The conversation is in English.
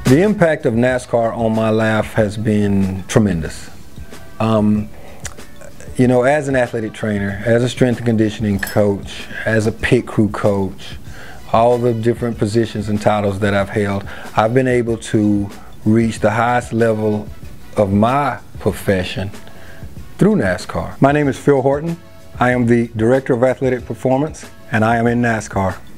The impact of NASCAR on my life has been tremendous. You know, as an athletic trainer, as a strength and conditioning coach, as a pit crew coach, all the different positions and titles that I've held, I've been able to reach the highest level of my profession through NASCAR. My name is Phil Horton. I am the Director of Athletic Performance, and I am in NASCAR.